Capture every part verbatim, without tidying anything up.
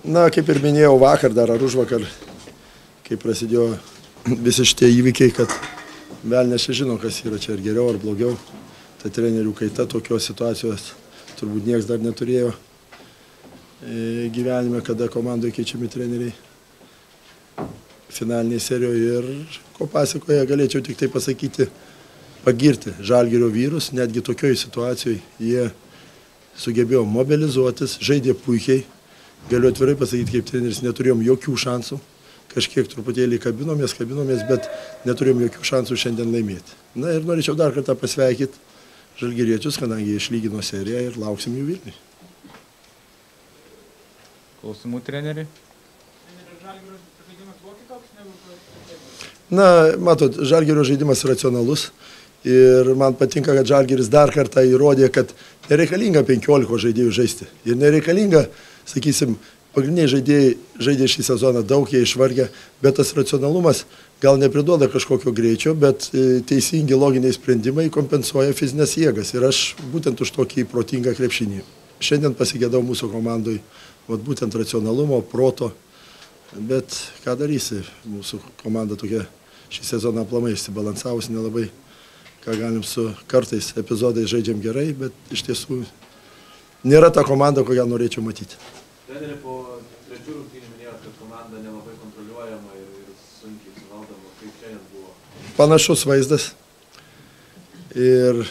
Na, kaip ir minėjau vakar dar ar užvakar, kai prasidėjo visi šitie įvykiai, kad velnias čia žino, kas yra čia, ar geriau, ar blogiau. Ta trenerių kaita tokios situacijos turbūt niekas dar neturėjo gyvenime, kada komandoje keičiami treneriai finaliniai serijoje. Ir ko pasakoje galėčiau tik tai pasakyti, pagirti Žalgirio vyrus, netgi tokioje situacijoje jie sugebėjo mobilizuotis, žaidė puikiai. Galiu atvirai pasakyti, kaip treneris neturėjom jokių šansų. Kažkiek truputėlį kabinomės, kabinomės, bet neturėjom jokių šansų šiandien laimėti. Na ir norėčiau dar kartą pasveikyti žalgiriečius, kadangi išlygino seriją ir lauksim jų Vilniui. Klausimų treneriui? Na, matot, Žalgirio žaidimas racionalus ir man patinka, kad Žalgiris dar kartą įrodė, kad nereikalinga penkiolikos žaidėjų žaisti. Ir nereikalinga, sakysim, pagrindiniai žaidėjai žaidė šį sezoną daug, jie išvargę, bet tas racionalumas gal nepriduoda kažkokio greičio, bet teisingi loginiai sprendimai kompensuoja fizinės jėgas. Ir aš būtent už tokį protingą krepšinį. Šiandien pasigėdau mūsų komandoj vat, būtent racionalumo, proto, bet ką darysi, mūsų komanda tokia šį sezoną aplamai išsibalansavusi nelabai, ką galim su kartais epizodais žaidžiam gerai, bet iš tiesų nėra ta komanda, kokią norėčiau matyti. Treneri, po trečių rungtynių minėjot, kad komanda nelabai kontroliuojama ir, ir sunkiai suvaldoma. Kaip šiandien buvo? Panašus vaizdas. Ir,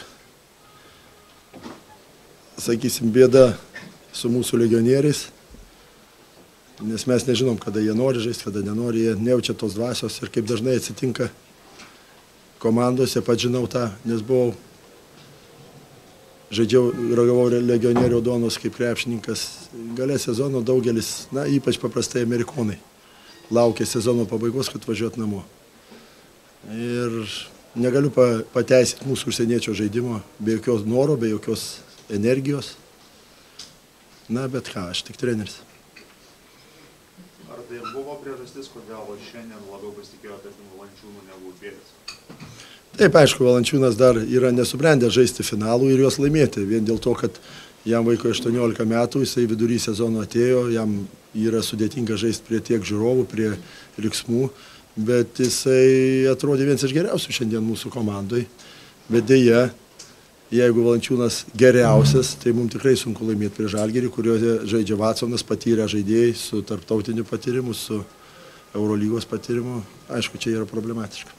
sakysim, bėda su mūsų legionieriais, nes mes nežinom, kada jie nori žaisti, kada nenori, jie nejaučia tos dvasios ir kaip dažnai atsitinka komandose, pats žinau tą, nes buvau žaidžiau, ragavau legionierių duonos kaip krepšininkas. Gale sezono daugelis, na, ypač paprastai amerikonai, laukia sezono pabaigos, kad važiuot namo. Ir negaliu pateisinti mūsų užsieniečio žaidimo be jokios noro, be jokios energijos. Na, bet ką, aš tik treneris. Ar tai buvo priežastis, kodėl šiandien labiau pasitikėjote Valančiūnu negu Bėlis? Taip, aišku, Valančiūnas dar yra nesubrendęs žaisti finalų ir juos laimėti. Vien dėl to, kad jam vaikui aštuoniolika metų, jisai vidury sezono atėjo, jam yra sudėtinga žaisti prie tiek žiūrovų, prie riksmų, bet jisai atrodė vienas iš geriausių šiandien mūsų komandai. Bet dėja, jeigu Valančiūnas geriausias, tai mums tikrai sunku laimėti prie Žalgirį, kurioje žaidžia Vatsonas, patyrę žaidėjai su tarptautiniu patyrimu, su Eurolygos patyrimu. Aišku, čia yra problematiška.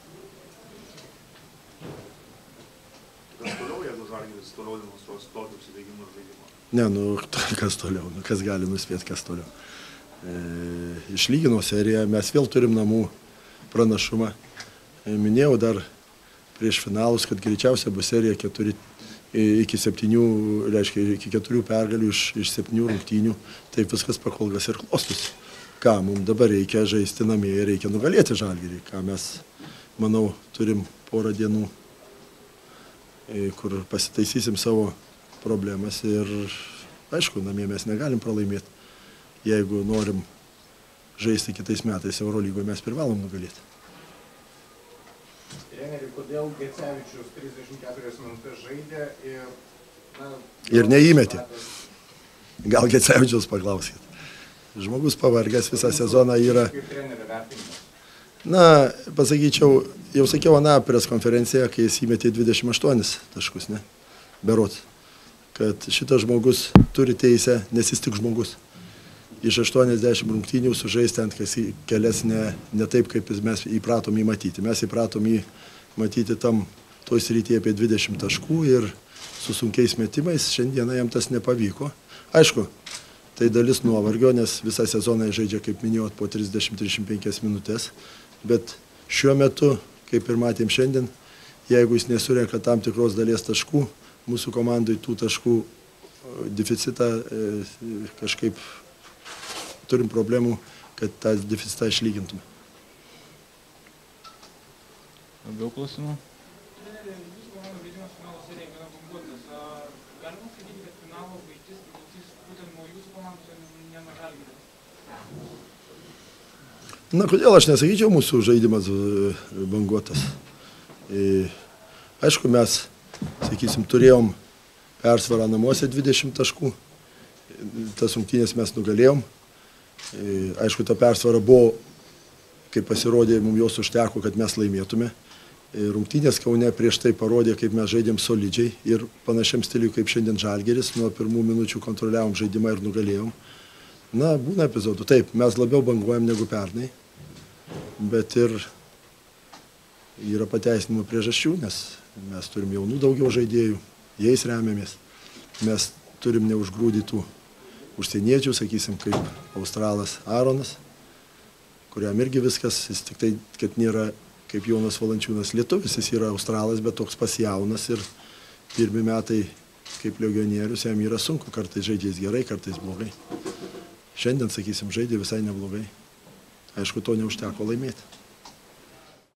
Ne, nu, kas toliau, nu, kas gali nuspėti, kas toliau. E, išlygino seriją, mes vėl turim namų pranašumą. E, minėjau dar prieš finalus, kad greičiausia bus serija keturi, iki septynių, reiškia, iki keturių pergalių iš, iš septynių rungtynių. Taip viskas pakolgas ir klostosi. Ką, mums dabar reikia žaisti namie, reikia nugalėti Žalgirį, ką mes, manau, turim porą dienų, e, kur pasitaisysim savo problemas ir, aišku, namie mes negalim pralaimėti. Jeigu norim žaisti kitais metais Eurolygoje, mes privalom nugalėti. Treneri, kodėl Gecevičius trisdešimt keturias minutės žaidė ir... Na, ir neįmetė. Gal Gecevičius paklauskit. Žmogus pavargęs visą sezoną yra... Kaip trenerio vertinimas? Na, pasakyčiau, jau sakiau aną pres konferenciją, kai jis įmetė dvidešimt aštuonis taškus, ne? Berods. Kad šitas žmogus turi teisę, nes jis tik žmogus. Iš aštuoniasdešimt rungtynių sužaisti ant kelias ne, ne taip, kaip mes įpratom jį matyti. Mes įpratom jį matyti tam toj srityje apie dvidešimt taškų ir su sunkiais metimais. Šiandieną jam tas nepavyko. Aišku, tai dalis nuovargio, nes visą sezoną žaidžia, kaip minėjot, po trisdešimt trisdešimt penkias minutės. Bet šiuo metu, kaip ir matėm šiandien, jeigu jis nesurenka tam tikros dalies taškų, mūsų komandai tų taškų deficitą kažkaip turim problemų, kad tą deficitą išlygintume. Daugiau klausimų? Treneri, jūsų komandų žaidimas finalo serijoje gana banguotas. Galima sakyti, kad finalo baigtis priklausys būtent nuo jūsų komandos, o ne nuo Žalgirio? Na, kodėl aš nesakyčiau, mūsų žaidimas banguotas. Aišku, mes, sakysim, turėjom persvarą namuose dvidešimt taškų. Tas rungtynės mes nugalėjom. Aišku, ta persvara buvo, kai pasirodė, mums jos užteko, kad mes laimėtume. Rungtynės Kaune prieš tai parodė, kaip mes žaidėm solidžiai ir panašiam stiliui kaip šiandien Žalgiris. Nuo pirmų minučių kontroliavom žaidimą ir nugalėjom. Na, būna epizodų. Taip, mes labiau banguojam negu pernai, bet ir yra pateisinimo priežasčių, nes mes turim jaunų daugiau žaidėjų, jais remiamės. Mes turim neužgrūdytų užsieniečių, sakysim, kaip Australas Aronas, kuriam irgi viskas, jis tik tai, kad nėra kaip Jonas Valančiūnas lietuvis, jis yra Australas, bet toks pasijaunas ir pirmi metai kaip legionierius, jam yra sunku, kartais žaidžiais gerai, kartais blogai. Šiandien, sakysim, žaidė visai neblogai. Aišku, to neužteko laimėti.